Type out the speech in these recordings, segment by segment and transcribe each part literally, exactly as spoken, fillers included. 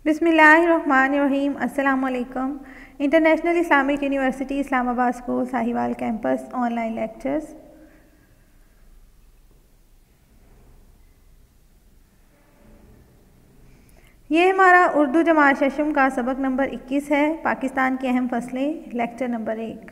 बिस्मिल्लाहिर्रहमानिर्रहीम। अस्सलाम वालेकुम। International Islamic university Islamabad school Sahiwal campus online lectures. ये हमारा उर्दू जमात शशम का सबक नंबर इक्कीस है। पाकिस्तान की अहम फसलें, लेक्चर नंबर एक।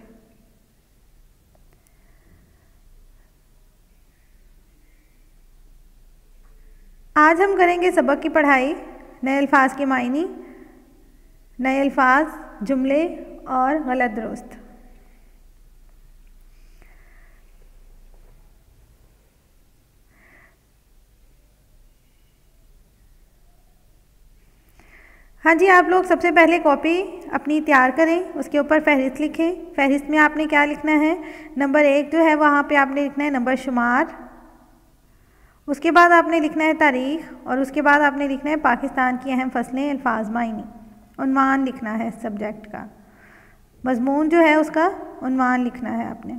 आज हम करेंगे सबक की पढ़ाई, नए अल्फाज के मायने, नए अल्फाज, जुमले और गलत दुरुस्त। हाँ जी, आप लोग सबसे पहले कॉपी अपनी तैयार करें, उसके ऊपर फहरिस्त लिखें। फहरिस्त में आपने क्या लिखना है? नंबर एक जो है वहाँ पे आपने लिखना है नंबर शुमार, उसके बाद आपने लिखना है तारीख़, और उसके बाद आपने लिखना है पाकिस्तान की अहम फसलें, अल्फाज, मायने। उन्वान लिखना है सब्जेक्ट का, मजमून जो है उसका उन्वान लिखना है आपने।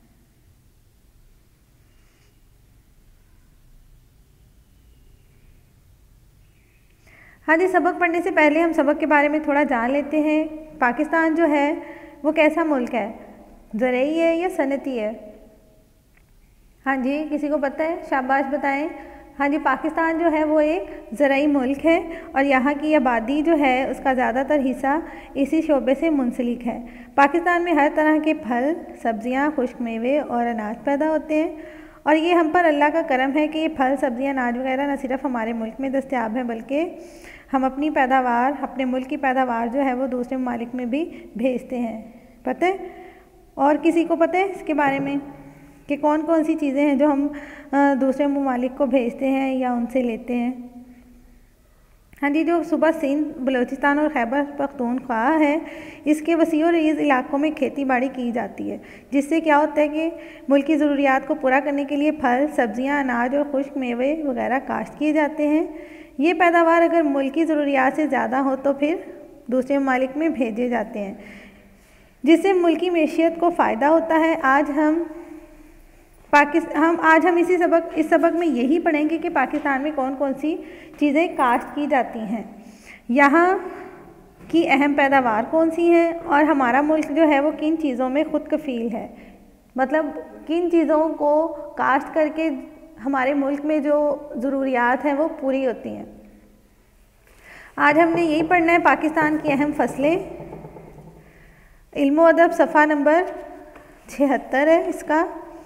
हाँ जी, सबक पढ़ने से पहले हम सबक के बारे में थोड़ा जान लेते हैं। पाकिस्तान जो है वो कैसा मुल्क है? ज़रई है या सनती है? हाँ जी, किसी को पता है? शाबाश बताएं। हाँ जी, पाकिस्तान जो है वो एक ज़रई मुल्क है और यहाँ की आबादी जो है उसका ज़्यादातर हिस्सा इसी शोबे से मुंसलिक है। पाकिस्तान में हर तरह के फल, सब्ज़ियाँ, खुश्क मेवे और अनाज पैदा होते हैं, और ये हम पर अल्लाह का करम है कि ये फल, सब्ज़ियाँ, अनाज वगैरह न सिर्फ हमारे मुल्क में दस्तयाब हैं, बल्कि हम अपनी पैदावार, अपने मुल्क की पैदावार जो है वो दूसरे ममालिक में भी भेजते हैं। पता है? और किसी को पता है इसके बारे में कि कौन कौन सी चीज़ें हैं जो हम दूसरे ममालिक को भेजते हैं या उनसे लेते हैं? हाँ जी, जो सूबा सिंध, बलूचिस्तान और खैबर पख्तूनख्वा है, इसके वसी और रीज़ इलाकों में खेती बाड़ी की जाती है, जिससे क्या होता है कि मुल्क की ज़रूरियात को पूरा करने के लिए फल, सब्ज़ियाँ, अनाज और खुश्क मेवे वगैरह काश्त किए जाते हैं। ये पैदावार अगर मुल्क की ज़रूरियात से ज़्यादा हो तो फिर दूसरे ममालिक में भेजे जाते हैं, जिससे मुल्क की मैशियत को फ़ायदा होता है। आज हम पाकिस्तान हम आज हम इसी सबक इस सबक में यही पढ़ेंगे कि पाकिस्तान में कौन कौन सी चीज़ें काश्त की जाती हैं, यहाँ की अहम पैदावार कौन सी हैं, और हमारा मुल्क जो है वो किन चीज़ों में खुद कफ़ील है, मतलब किन चीज़ों को काश्त करके हमारे मुल्क में जो ज़रूरियात हैं वो पूरी होती हैं। आज हमने यही पढ़ना है, पाकिस्तान की अहम फसलें। इल्म व अदब सफ़ा नंबर छिहत्तर है इसका।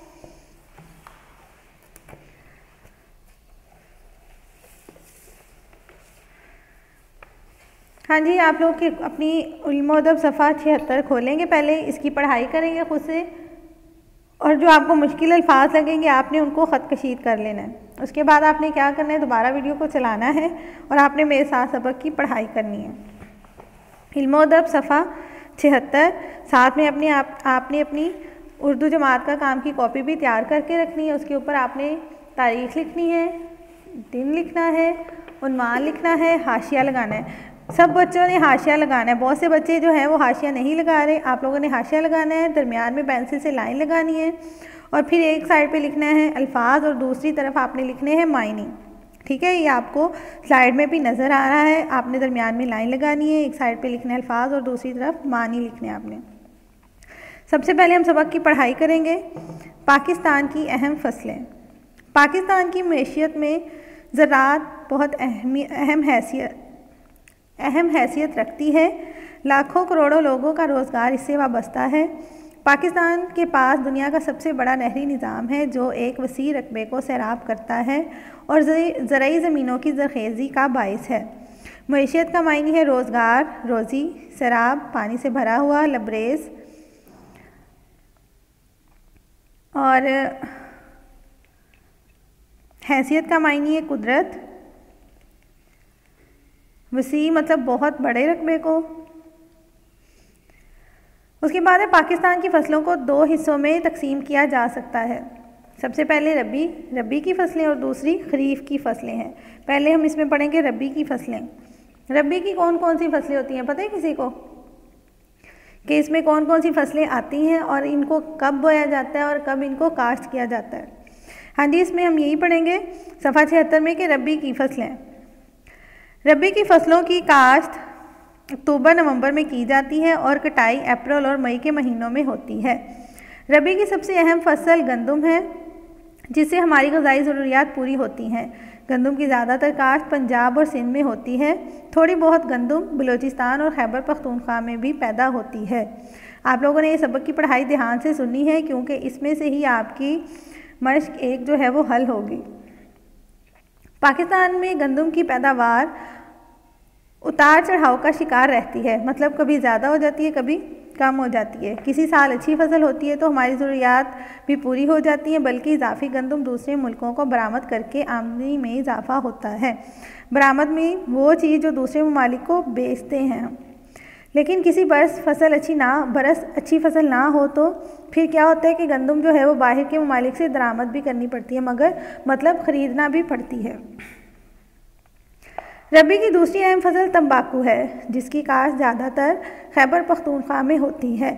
हाँ जी, आप लोग की अपनी इल्म व अदब सफ़ा छिहत्तर खोलेंगे, पहले इसकी पढ़ाई करेंगे खुद से, और जो आपको मुश्किल अल्फाज लगेंगे आपने उनको ख़त कशीद कर लेना है। उसके बाद आपने क्या करना है? दोबारा वीडियो को चलाना है और आपने मेरे साथ सबक की पढ़ाई करनी है। इल्म व अदब सफ़ा छिहत्तर, साथ में अपने आप आपने अपनी उर्दू जमात का काम की कॉपी भी तैयार करके रखनी है। उसके ऊपर आपने तारीख़ लिखनी है, दिन लिखना है, उन्वान लिखना है, हाशिया लगाना है। सब बच्चों ने हाशिया लगाना है। बहुत से बच्चे जो हैं वो हाशिया नहीं लगा रहे, आप लोगों ने हाशिया लगाना है। दरमियान में पेंसिल से लाइन लगानी है और फिर एक साइड पे लिखना है अल्फाज और दूसरी तरफ आपने लिखने हैं मायने। ठीक है, ये आपको स्लाइड में भी नज़र आ रहा है। आपने दरमियान में लाइन लगानी है, एक साइड पे लिखना है अल्फाज और दूसरी तरफ मानी लिखने हैं आपने। सबसे पहले हम सबक की पढ़ाई करेंगे। पाकिस्तान की अहम फसलें। पाकिस्तान की मैशियत में ज़राअत बहुत अहमी अहम हैसियत अहम हैसियत रखती है। लाखों करोड़ों लोगों का रोज़गार इससे वाबस्ता है। पाकिस्तान के पास दुनिया का सबसे बड़ा नहरी निज़ाम है जो एक वसी रकबे को सैराब करता है और ज़रई ज़मीनों की ज़रखेज़ी का बाइस है। मैशियत का मायने है रोज़गार, रोज़ी, सैराब, पानी से भरा हुआ, लबरेज, और हैसियत का मायने है कुदरत, वसी मतलब बहुत बड़े रकबे को। उसके बाद है पाकिस्तान की फ़सलों को दो हिस्सों में तकसीम किया जा सकता है। सबसे पहले रबी रबी की फ़सलें और दूसरी खरीफ की फ़सलें हैं। पहले हम इसमें पढ़ेंगे रबी की फ़सलें। रबी की कौन कौन सी फ़सलें होती हैं? पता है किसी को कि इसमें कौन कौन सी फ़सलें आती हैं और इनको कब बोया जाता है और कब इनको काश्त किया जाता है? हाँ जी, इसमें हम यही पढ़ेंगे सफ़ा छिहत्तर में कि रबी की फ़सलें। रबी की फसलों की काश्त अक्टूबर नवंबर में की जाती है और कटाई अप्रैल और मई के महीनों में होती है। रबी की सबसे अहम फसल गंदम है, जिससे हमारी ग़िज़ाई ज़रूरियात पूरी होती हैं। गंदम की ज़्यादातर काश्त पंजाब और सिंध में होती है। थोड़ी बहुत गंदम बलूचिस्तान और खैबर पख्तूनख्वा में भी पैदा होती है। आप लोगों ने ये सबक की पढ़ाई ध्यान से सुननी है, क्योंकि इसमें से ही आपकी मश्क एक जो है वो हल होगी। पाकिस्तान में गंदम की पैदावार उतार चढ़ाव का शिकार रहती है, मतलब कभी ज़्यादा हो जाती है, कभी कम हो जाती है। किसी साल अच्छी फसल होती है तो हमारी ज़रूरियात भी पूरी हो जाती हैं, बल्कि इजाफी गंदम दूसरे मुल्कों को बरामद करके आमदनी में इजाफा होता है। बरामद में वो चीज़ जो दूसरे ममालिक को बेचते हैं। लेकिन किसी बरस फसल अच्छी ना बरस अच्छी फसल ना हो तो फिर क्या होता है कि गंदम जो है वो बाहर के ममालिक से दरामद भी करनी पड़ती है, मगर मतलब ख़रीदना भी पड़ती है। रबी की दूसरी अहम फसल तंबाकू है, जिसकी काश्त ज़्यादातर खैबर पख्तूनख्वा में होती है।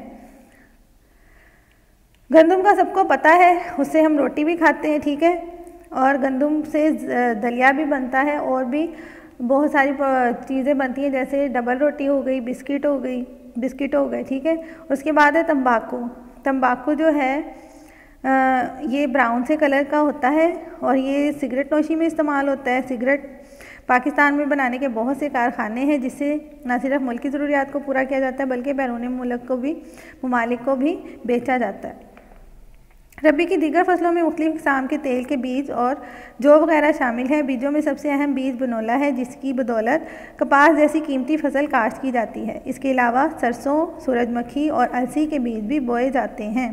गंदम का सबको पता है, उससे हम रोटी भी खाते हैं, ठीक है, और गंदम से दलिया भी बनता है और भी बहुत सारी चीज़ें बनती हैं, जैसे डबल रोटी हो गई, बिस्किट हो गई बिस्किट हो गए, ठीक है। उसके बाद है तंबाकू। तंबाकू जो है ये ब्राउन से कलर का होता है और ये सिगरेट नोशी में इस्तेमाल होता है। सिगरेट पाकिस्तान में बनाने के बहुत से कारखाने हैं, जिससे न सिर्फ मुल्क की ज़रूरियात को पूरा किया जाता है, बल्कि बैरूनी मुल्क को भी ममालिक को भी बेचा जाता है। रबी की दीगर फसलों में मुख्तलिफ किस्म के तेल के बीज और जौ वगैरह शामिल हैं। बीजों में सबसे अहम बीज बनोला है, जिसकी बदौलत कपास जैसी कीमती फसल काश्त की जाती है। इसके अलावा सरसों, सूरजमुखी और अलसी के बीज भी बोए जाते हैं।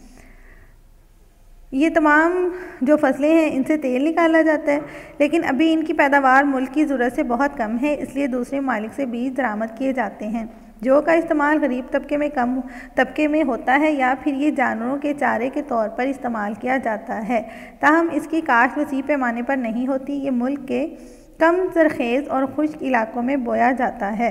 ये तमाम जो फसलें हैं इनसे तेल निकाला जाता है, लेकिन अभी इनकी पैदावार मुल्क की ज़रूरत से बहुत कम है, इसलिए दूसरे मालिक से बीज दरामद किए जाते हैं। जौ का इस्तेमाल गरीब तबके में कम तबके में होता है या फिर ये जानवरों के चारे के तौर पर इस्तेमाल किया जाता है। ताहम इसकी काश्त वसी पैमाने पर नहीं होती। ये मुल्क के कम ज़रखेज़ और खुश्क इलाकों में बोया जाता है।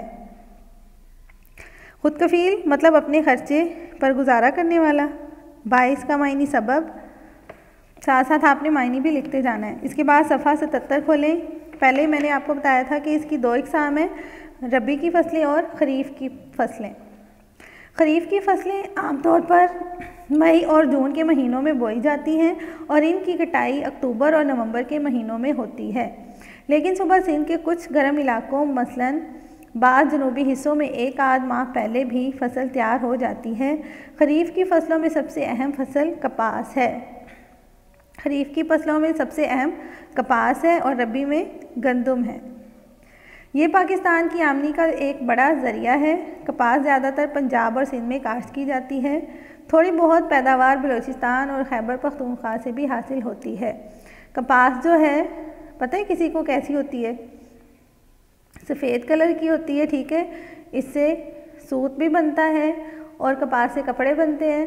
खुद कफील मतलब अपने खर्चे पर गुजारा करने वाला। बाईस का मायनी सबब, साथ साथ आपने मायनी भी लिखते जाना है। इसके बाद सफ़ा सतहत्तर खोलें। पहले मैंने आपको बताया था कि इसकी दो इकसाम हैं, रबी की फसलें और ख़रीफ़ की फसलें। ख़रीफ़ की फसलें आमतौर पर मई और जून के महीनों में बोई जाती हैं और इनकी कटाई अक्टूबर और नवंबर के महीनों में होती है। लेकिन सुबह सिंध के कुछ गर्म इलाकों मसलन बाद जनूबी हिस्सों में एक आध माह पहले भी फसल तैयार हो जाती है। ख़रीफ़ की फसलों में सबसे अहम फसल कपास है। खरीफ की फसलों में सबसे अहम कपास है और रबी में गंदम है। ये पाकिस्तान की आमदनी का एक बड़ा ज़रिया है। कपास ज़्यादातर पंजाब और सिंध में काश्त की जाती है। थोड़ी बहुत पैदावार बलूचिस्तान और खैबर पख्तूनख्वा से भी हासिल होती है। कपास जो है पता है किसी को कैसी होती है? सफ़ेद कलर की होती है, ठीक है। इससे सूत भी बनता है और कपास से कपड़े बनते हैं।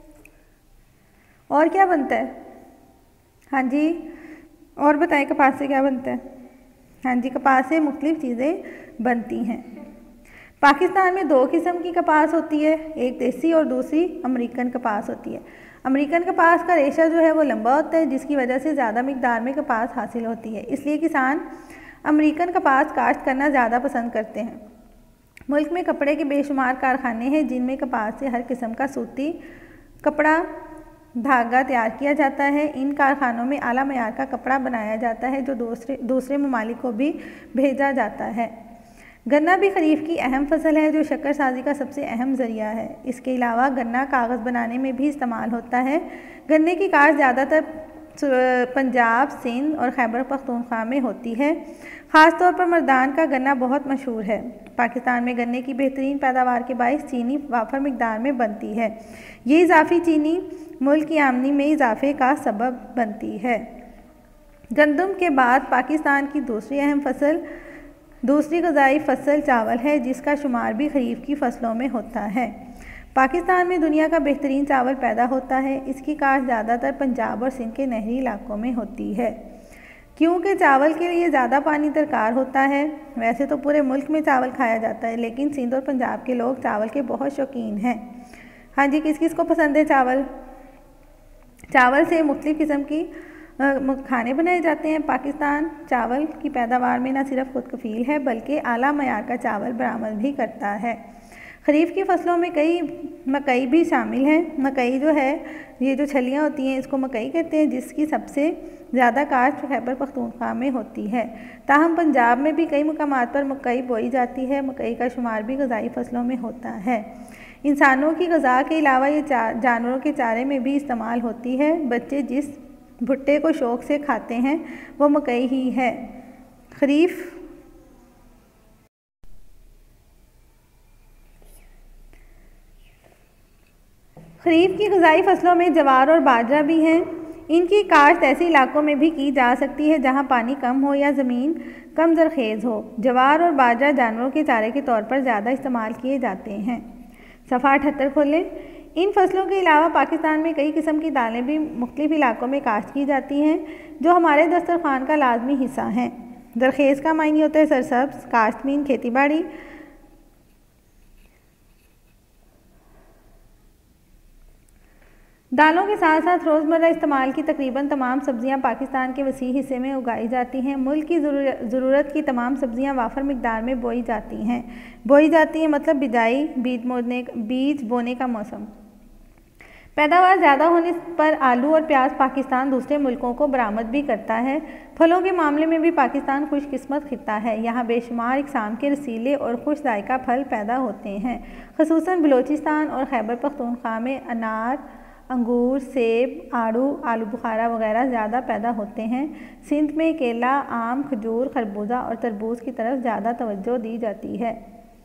और क्या बनता है? हाँ जी, और बताएं कपास से क्या बनता है? हाँ जी, कपास से मुख्तलिफ़ चीज़ें बनती हैं। पाकिस्तान में दो किस्म की कपास होती है, एक देसी और दूसरी अमेरिकन कपास होती है। अमेरिकन कपास का रेशा जो है वो लंबा होता है, जिसकी वजह से ज़्यादा मिकदार में कपास हासिल होती है, इसलिए किसान अमेरिकन कपास काश्त करना ज़्यादा पसंद करते हैं। मुल्क में कपड़े के बेशुमार कारखाने हैं, जिनमें कपास से हर किस्म का सूती कपड़ा धागा तैयार किया जाता है। इन कारखानों में आला मयार का कपड़ा बनाया जाता है, जो दूसरे दूसरे ममालिक को भी भेजा जाता है। गन्ना भी खरीफ की अहम फसल है, जो शक्कर साजी का सबसे अहम ज़रिया है। इसके अलावा गन्ना कागज़ बनाने में भी इस्तेमाल होता है। गन्ने की काश्त ज़्यादातर पंजाब, सिंध और खैबर पख्तूनख्वा में होती है। ख़ास तौर पर मर्दान का गन्ना बहुत मशहूर है। पाकिस्तान में गन्ने की बेहतरीन पैदावार के बायस चीनी वाफर मिकदार में बनती है। ये इजाफी चीनी मुल्क की आमदनी में इजाफे का सबब बनती है। गंदम के बाद पाकिस्तान की दूसरी अहम फसल दूसरी ग़िज़ाई फसल चावल है, जिसका शुमार भी खरीफ की फसलों में होता है। पाकिस्तान में दुनिया का बेहतरीन चावल पैदा होता है। इसकी काश्त ज़्यादातर पंजाब और सिंध के नहरी इलाकों में होती है, क्योंकि चावल के लिए ज़्यादा पानी दरकार होता है। वैसे तो पूरे मुल्क में चावल खाया जाता है, लेकिन सिंध और पंजाब के लोग चावल के बहुत शौकीन हैं। हाँ जी, किस किस को पसंद है चावल? चावल से मुख्तलिफ़ किस्म की खाने बनाए जाते हैं। पाकिस्तान चावल की पैदावार में न सिर्फ खुद कफील है बल्कि आला मयार का चावल बरामद भी करता है। खरीफ की फसलों में कई मकई भी शामिल है। मकई जो है, ये जो छलियाँ होती हैं इसको मकई कहते हैं, जिसकी सबसे ज़्यादा काश्त खैबर पख्तूनख्वा में होती है। ताहम पंजाब में भी कई मकामात पर मकई बोई जाती है। मकई का शुमार भी ग़िज़ाई फसलों में होता है। इंसानों की ग़िज़ा के अलावा ये जानवरों के चारे में भी इस्तेमाल होती है। बच्चे जिस भुट्टे को शौक़ से खाते हैं वो मकई ही है। खरीफ खरीफ की ग़िज़ाई फसलों में जवार और बाजरा भी हैं। इनकी काश्त ऐसे इलाकों में भी की जा सकती है जहां पानी कम हो या ज़मीन कम ज़रख़ेज़ हो। जवार और बाजरा जानवरों के चारे के तौर पर ज़्यादा इस्तेमाल किए जाते हैं। सफ़ा अठहत्तर खोलें। इन फसलों के अलावा पाकिस्तान में कई किस्म की दालें भी मुख्तलिफ़ इलाकों में काश्त की जाती हैं जो हमारे दस्तरखान का लाजमी हिस्सा हैं। ज़रख़ेज़ का मायने होता है सरसब्ज़, काश्तमीन, खेती बाड़ी। दालों के साथ साथ रोज़मर्रा इस्तेमाल की तकरीबन तमाम सब्ज़ियाँ पाकिस्तान के वसी हिस्से में उगाई जाती हैं। मुल्क की ज़रूरत की तमाम सब्ज़ियाँ वाफर मिकदार में बोई जाती हैं बोई जाती हैं मतलब बिजाई, बीज बोने बीज बोने का मौसम। पैदावार ज़्यादा होने पर आलू और प्याज पाकिस्तान दूसरे मुल्कों को बरामद भी करता है। फलों के मामले में भी पाकिस्तान खुशकिस्मत खित्ता है। यहाँ बेशुमार इकसाम के रसीले और खुश जायका फल पैदा होते हैं। ख़ुसूसन बलोचिस्तान और खैबर पख्तूनख्वा में अनार, अंगूर, सेब, आड़ू, आलू बुखारा वगैरह ज़्यादा पैदा होते हैं। सिंध में केला, आम, खजूर, खरबूजा और तरबूज की तरफ ज़्यादा तवज्जो दी जाती है।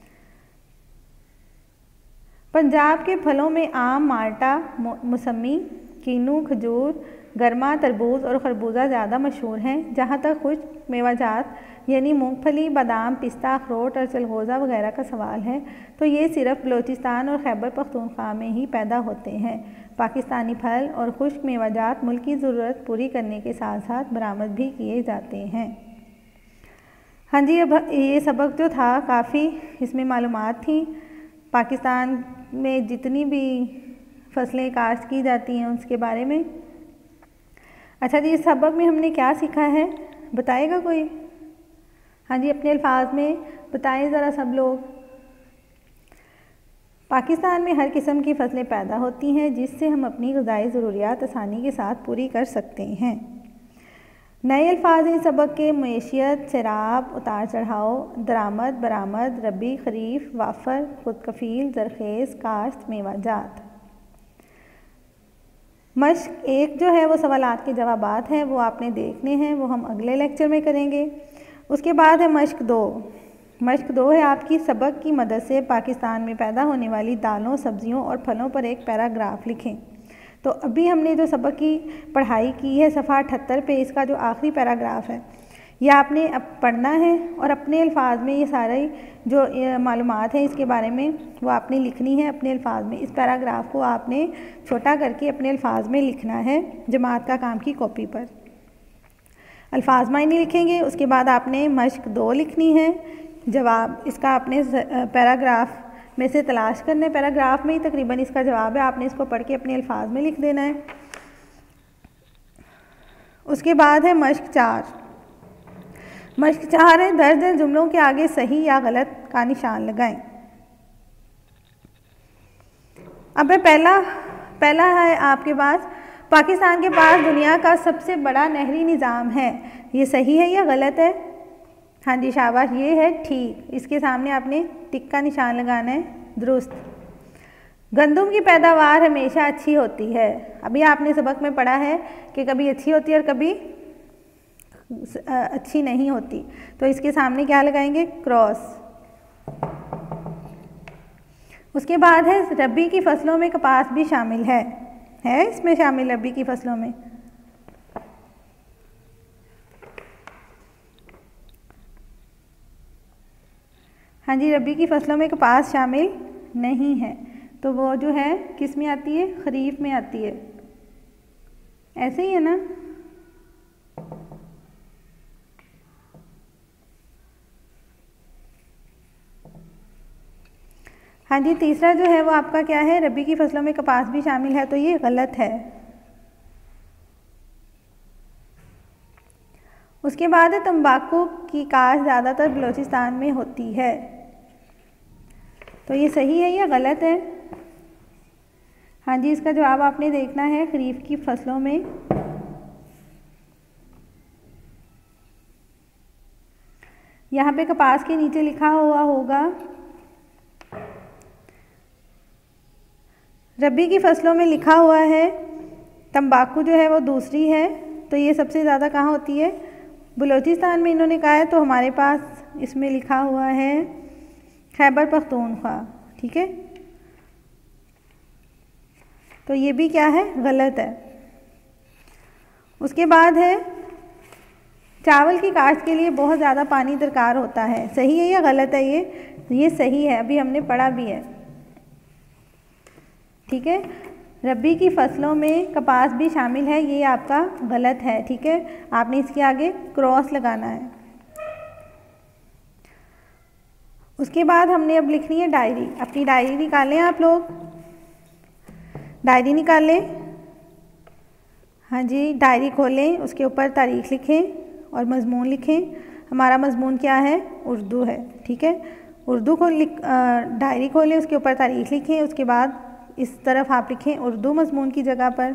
पंजाब के फलों में आम, माल्टा, मौसमी, कीनू, खजूर, गर्मा, तरबूज और खरबूजा ज़्यादा मशहूर हैं। जहाँ तक खुश्क मेवाजात यानी मूंगफली, बादाम, पिस्ता, अखरोट और चलगोज़ा वगैरह का सवाल है तो ये सिर्फ बलोचिस्तान और खैबर पख्तूनख्वा में ही पैदा होते हैं। पाकिस्तानी फल और खुश्क मेवाजात मुल्क की ज़रूरत पूरी करने के साथ साथ बरामद भी किए जाते हैं। हाँ जी, अब ये सबक जो था काफ़ी इसमें मालूमात थी। पाकिस्तान में जितनी भी फसलें काश्त की जाती हैं उसके बारे में। अच्छा जी, इस सबक में हमने क्या सीखा है बताएगा कोई? हाँ जी, अपने अल्फाज में बताएं ज़रा सब लोग। पाकिस्तान में हर किस्म की फसलें पैदा होती हैं जिससे हम अपनी ग़िज़ाई ज़रूरियात आसानी के साथ पूरी कर सकते हैं। नए अल्फाज हैं सबक के: मईशियत, सैराब, उतार चढ़ाव, दरामद, बरामद, रबी, खरीफ, वाफर, खुद कफील, ज़रख़ेज़, काश्त, मेवाजात। मश्क एक जो है वो सवालात के जवाबात हैं, वो आपने देखने हैं, वो हम अगले लेक्चर में करेंगे। उसके बाद है मश्क दो। मश्क दो है आपकी सबक की मदद से पाकिस्तान में पैदा होने वाली दालों, सब्जियों और फलों पर एक पैराग्राफ लिखें। तो अभी हमने जो सबक की पढ़ाई की है सफ़ा अठहत्तर पे, इसका जो आखिरी पैराग्राफ है यह आपने अब पढ़ना है और अपने अल्फाज में ये सारे जो मालूमात हैं इसके बारे में वो आपने लिखनी है अपने अल्फाज में। इस पैराग्राफ को आपने छोटा करके अपने अल्फाज में लिखना है जमात का काम की कॉपी पर। अल्फाज मायने लिखेंगे, उसके बाद आपने मश्क दो लिखनी है। जवाब इसका आपने पैराग्राफ में से तलाश करना है। पैराग्राफ में ही तकरीबन इसका जवाब है, आपने इसको पढ़ के अपने अल्फाज में लिख देना है। उसके बाद है मश्क चार। मश्क चार है दर्ज जुमलों के आगे सही या गलत का निशान लगाएं। अब है पहला पहला है आपके पास, पाकिस्तान के पास दुनिया का सबसे बड़ा नहरी निज़ाम है। ये सही है या गलत है? हाँ जी शाबाश, ये है ठीक। इसके सामने आपने टिक का निशान लगाना है, दुरुस्त। गंदम की पैदावार हमेशा अच्छी होती है। अभी आपने सबक में पढ़ा है कि कभी अच्छी होती है और कभी अच्छी नहीं होती, तो इसके सामने क्या लगाएंगे? क्रॉस। उसके बाद है रबी की फसलों में कपास भी शामिल है है इसमें शामिल रबी की फसलों में। हाँ जी, रबी की फसलों में कपास शामिल नहीं है, तो वो जो है किस में आती है? खरीफ में आती है। ऐसे ही है ना? हाँ जी, तीसरा जो है वो आपका क्या है? रबी की फसलों में कपास भी शामिल है, तो ये गलत है। उसके बाद है तंबाकू की काश्त ज़्यादातर बलूचिस्तान में होती है। तो ये सही है या गलत है? हाँ जी, इसका जवाब आपने देखना है खरीफ की फसलों में। यहाँ पे कपास के नीचे लिखा हुआ होगा रबी की फसलों में लिखा हुआ है तंबाकू जो है वो दूसरी है। तो ये सबसे ज़्यादा कहाँ होती है? बलूचिस्तान में इन्होंने कहा है। तो हमारे पास इसमें लिखा हुआ है खैबर पख्तूनख्वा। ठीक है, तो ये भी क्या है? गलत है। उसके बाद है चावल की काश्त के लिए बहुत ज़्यादा पानी दरकार होता है। सही है या गलत है? ये ये सही है, अभी हमने पढ़ा भी है। ठीक है, रबी की फसलों में कपास भी शामिल है, ये आपका गलत है। ठीक है, आपने इसके आगे क्रॉस लगाना है। उसके बाद हमने अब लिखनी है डायरी। अपनी डायरी निकालें आप लोग, डायरी निकालें। हाँ जी, डायरी खोलें, उसके ऊपर तारीख लिखें और मज़मून लिखें। हमारा मज़मून क्या है? उर्दू है। ठीक है, उर्दू को लिख डायरी खोलें, उसके ऊपर तारीख लिखें। उसके बाद इस तरफ आप लिखें उर्दू मज़मून की जगह पर।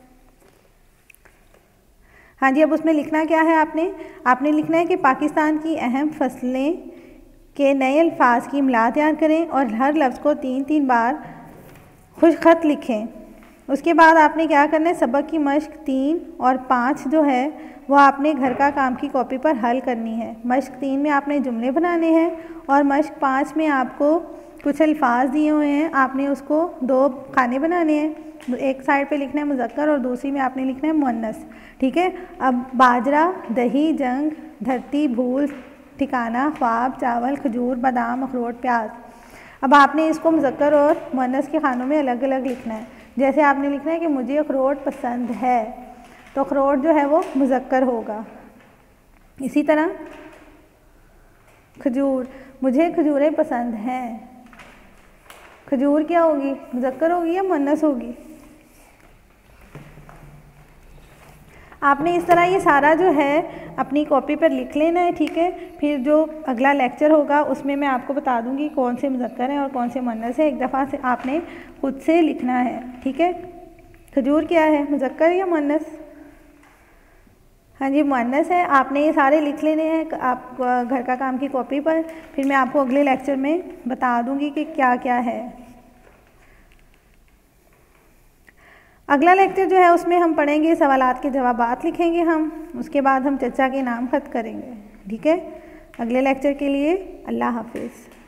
हाँ जी, अब उसमें लिखना क्या है आपने? आपने लिखना है कि पाकिस्तान की अहम फसलें के नए अल्फाज की इमला तैयार करें और हर लफ्ज़ को तीन तीन बार खुश खत लिखें। उसके बाद आपने क्या करना है? सबक की मश्क तीन और पाँच जो है वो आपने घर का काम की कॉपी पर हल करनी है। मश्क तीन में आपने जुमले बनाने हैं और मश्क पाँच में आपको कुछ अल्फाज दिए हुए हैं, आपने उसको दो खाने बनाने हैं। एक साइड पे लिखना है मुज़क्कर और दूसरी में आपने लिखना है मुअन्नस। ठीक है, अब बाजरा, दही, जंग, धरती, भूल, ठिकाना, ख्वाब, चावल, खजूर, बादाम, अखरोट, प्याज। अब आपने इसको मुज़क्कर और मुअन्नस के खानों में अलग अलग लिखना है। जैसे आपने लिखना है कि मुझे अखरोट पसंद है, तो अखरोट जो है वो मुज़क्कर होगा। इसी तरह खजूर, मुझे खजूरें पसंद हैं, खजूर क्या होगी? मुज़क्कर होगी या मुअन्नस होगी? आपने इस तरह ये सारा जो है अपनी कॉपी पर लिख लेना है। ठीक है, फिर जो अगला लेक्चर होगा उसमें मैं आपको बता दूंगी कौन से मुज़क्कर हैं और कौन से मुअन्नस है। एक दफ़ा से आपने खुद से लिखना है। ठीक है, खजूर क्या है? मुज़क्कर या मुअन्नस? हाँ जी, मुअन्नस है। आपने ये सारे लिख लेने हैं आप घर का काम की कॉपी पर। फिर मैं आपको अगले लेक्चर में बता दूंगी कि क्या क्या है। अगला लेक्चर जो है उसमें हम पढ़ेंगे सवालात के जवाबात लिखेंगे हम। उसके बाद हम चचा के नाम खत करेंगे। ठीक है, अगले लेक्चर के लिए अल्लाह हाफिज़।